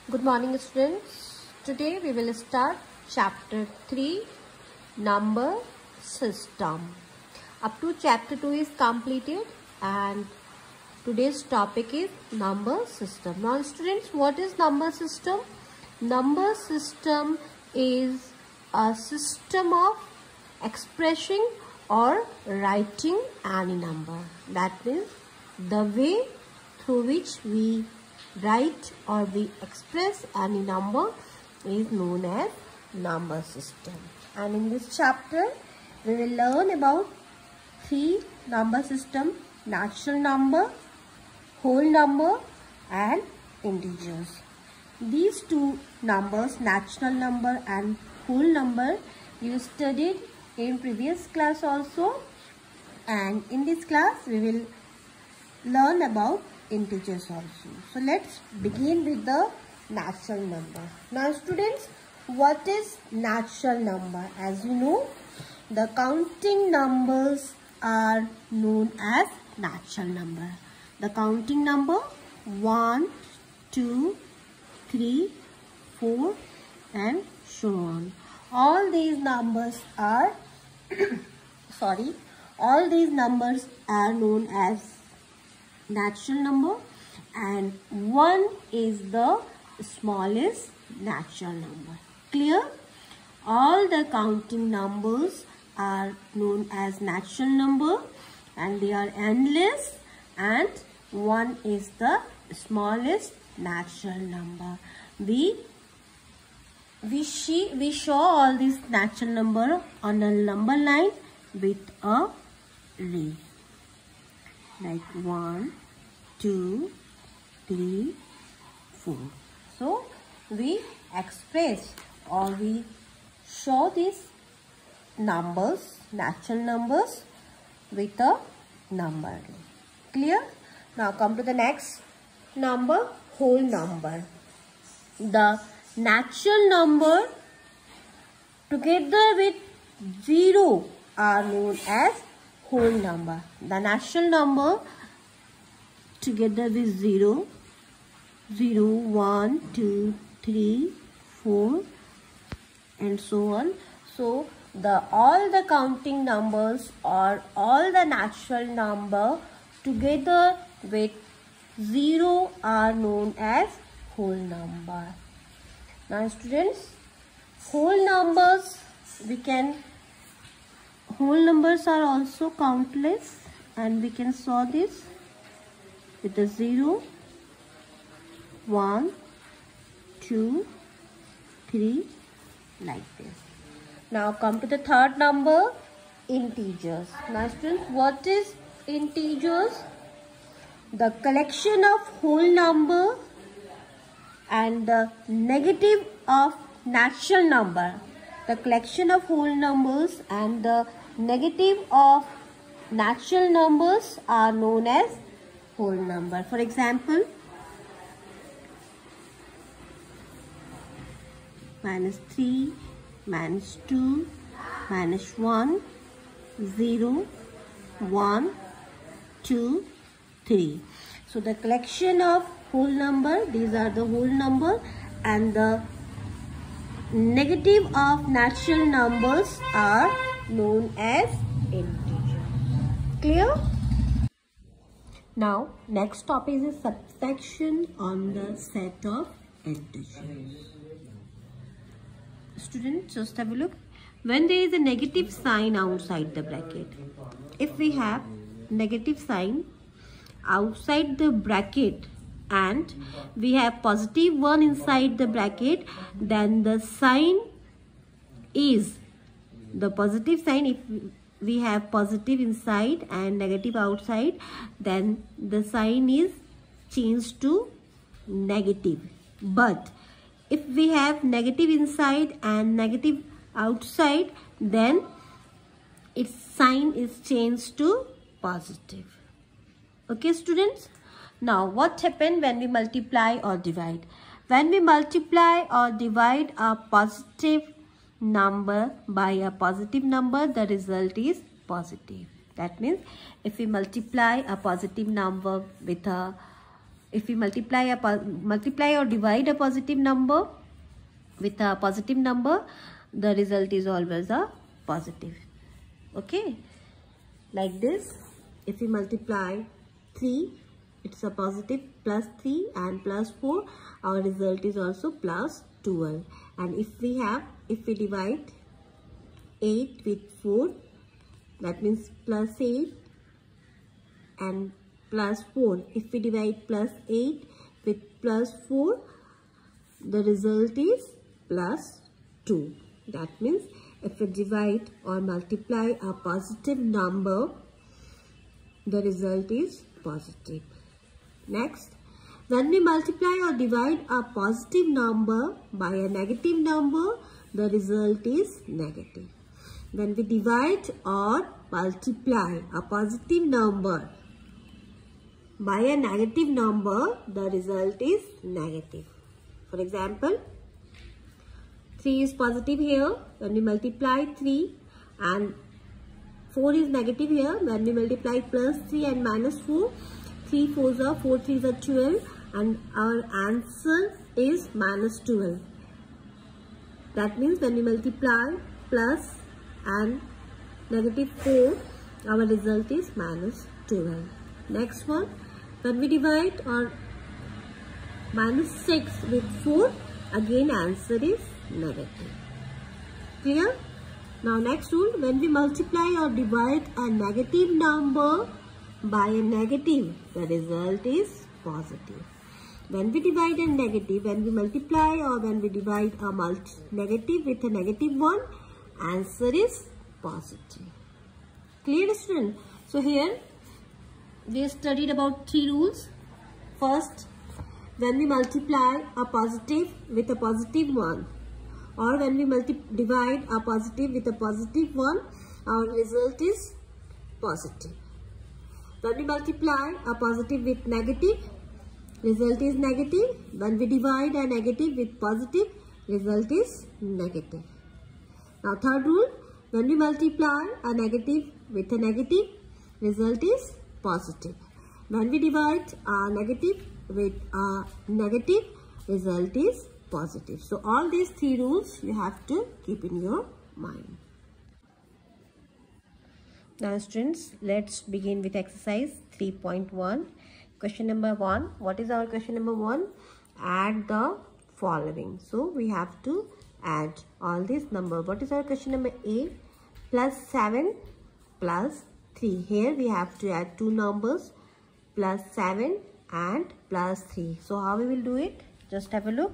Good morning, students. Today we will start chapter 3, number system. Up to chapter 2 is completed and today's topic is number system. Now students, what is number system? Number system is a system of expressing or writing any number. That means the way through which we write or we express any number is known as number system. And in this chapter we will learn about 3 number system: natural number, whole number and integers. These 2 numbers, natural number and whole number, you studied in previous class also, and in this class we will learn about integers also. So let's begin with the natural number. Now students, what is natural number? As you know, the counting numbers are known as natural number. The counting number 1, 2, 3, 4 and so on. All these numbers are all these numbers are known as natural number, and 1 is the smallest natural number. Clear? All the counting numbers are known as natural number and they are endless, and 1 is the smallest natural number. We show all these natural number on a number line with a ray, like 1, 2, 3, 4. So we express or we show these numbers, natural numbers, with a number ray. Clear? Now come to the next number, whole number. The natural number together with 0 are known as whole number. The natural number together with 0, 0, 1, 2, 3, 4 and so on. So all the counting numbers or all the natural number together with 0 are known as whole number. Now students, whole numbers are also countless, and we can show this with the 0, 1, 2, 3, like this. Now come to the third number, integers. Now students, what is integers? The collection of whole number and the negative of natural number. The collection of whole numbers and the negative of natural numbers are known as whole number. For example, -3, -2, -1, 0, 1, 2, 3. So the collection of whole number, these are the whole number, and the negative of natural numbers are known as integers. Clear? Now next topic is subtraction on the set of integers. Students, just have a look. When there is a negative sign outside the bracket, if we have negative sign outside the bracket and we have positive 1 inside the bracket, then the sign is the positive sign. If we have positive inside and negative outside, then the sign is changed to negative. But if we have negative inside and negative outside, then its sign is changed to positive. Okay students? Now what happens when we multiply or divide? When we multiply or divide a positive number by a positive number, the result is positive. That means if we multiply a positive number with a if we multiply or divide a positive number with a positive number, the result is always a positive. Okay, like this. If we multiply 3, it's a positive, plus 3 and plus 4, our result is also plus 12. And if we divide 8 with 4, that means plus 8 and plus 4. If we divide plus 8 with plus 4, the result is plus 2. That means if we divide or multiply a positive number, the result is positive. Next, when we multiply or divide a positive number by a negative number, the result is negative. When we divide or multiply a positive number by a negative number, the result is negative. For example, 3 is positive here. When we multiply 3 and 4 is negative here. When we multiply plus 3 and minus 4, 3 4s are 4 3s are 12, and our answer is minus 12. That means when we multiply plus and negative 4, our result is minus 12. Next one, when we divide or minus 6 with 4, again answer is negative. Clear? Now next rule, when we multiply or divide a negative number by a negative, the result is positive. When we divide a negative, when we multiply or when we divide a negative with a negative one, answer is positive. Clear, student? So here we studied about 3 rules. First, when we multiply a positive with a positive one, or when we divide a positive with a positive one, our result is positive. When we multiply a positive with negative, result is negative. When we divide a negative with positive, result is negative. Now third rule, when we multiply a negative with a negative, result is positive. When we divide a negative with a negative, result is positive. So all these 3 rules you have to keep in your mind. Now students, let's begin with exercise 3.1. Question number 1. What is our question number 1? Add the following. So we have to add all these numbers. What is our question number A? Plus 7 plus 3. Here we have to add 2 numbers, plus 7 and plus 3. So how we will do it? Just have a look.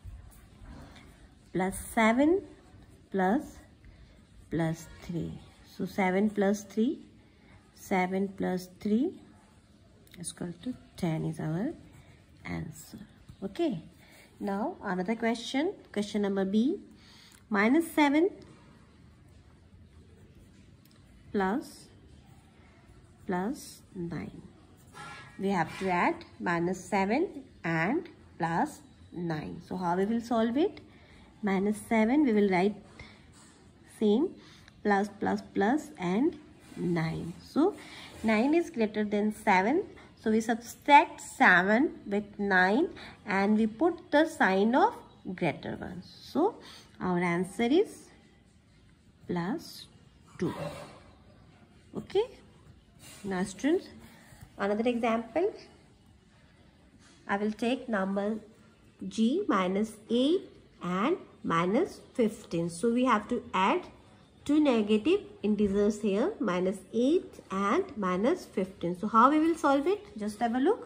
Plus 7 plus 3. So 7 plus 3, 7 plus 3 is equal to 10 is our answer. Okay. Now another question. Question number B. Minus 7 plus 9. We have to add minus 7 and plus 9. So how we will solve it? Minus 7 we will write same, plus and 9. So 9 is greater than 7. So we subtract 7 with 9 and we put the sign of greater one. So our answer is plus 2. Okay. Now students, another example. I will take number G, minus 8 and minus 15. So we have to add 2 negative integers here, minus 8 and minus 15. So how we will solve it? Just have a look.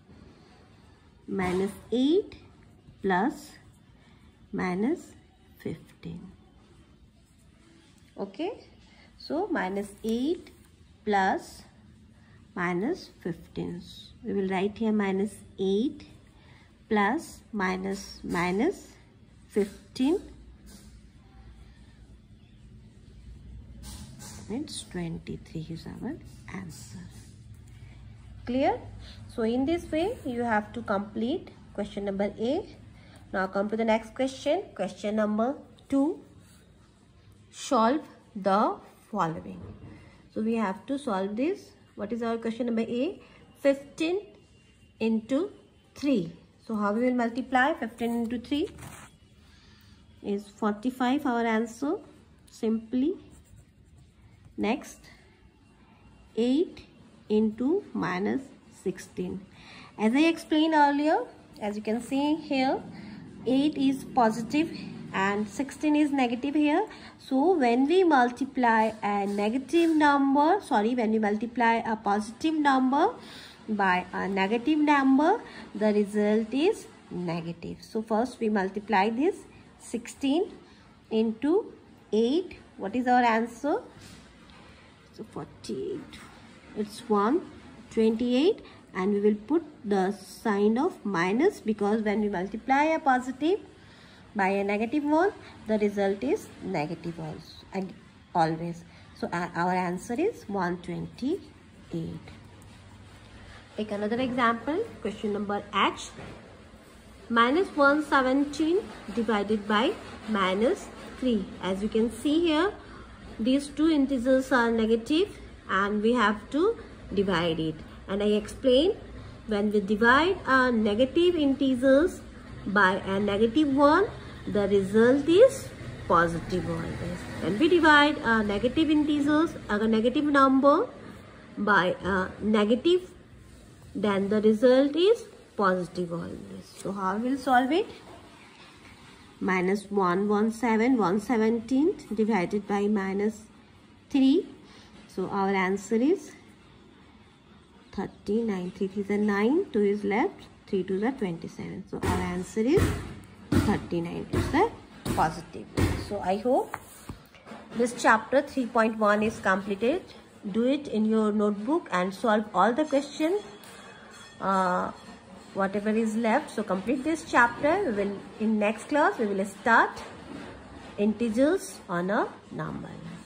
Minus 8 plus minus 15. Okay. So minus 8 plus minus 15. We will write here minus 8 plus minus 15. It's 23 is our answer. Clear? So in this way you have to complete question number A. Now come to the next question. Question number 2. Solve the following. So we have to solve this. What is our question number A? 15 into 3. So how we will multiply? 15 into 3 is 45, our answer. Simply. Next, 8 into minus 16. As I explained earlier, as you can see here, 8 is positive and 16 is negative here. So when we multiply a negative number, when we multiply a positive number by a negative number, the result is negative. So first we multiply this 16 into 8. What is our answer? So 48. It's 128, and we will put the sign of minus, because when we multiply a positive by a negative one, the result is negative also, and always. So our answer is 128. Take another example. Question number H. Minus 117 divided by minus 3. As you can see here, these two integers are negative and we have to divide it. And I explained, when we divide our negative integers by a negative one, the result is positive always. When we divide a negative integers, a negative number, by a negative, then the result is positive always. So how we will solve it? Minus 117 divided by minus 3. So our answer is 39. 3 is a 9, 2 is left, 3 2 is 27. So our answer is 39. It's a positive. So I hope this chapter 3.1 is completed. Do it in your notebook and solve all the questions. Whatever is left, so complete this chapter. We will, in next class we will start integers on a number line.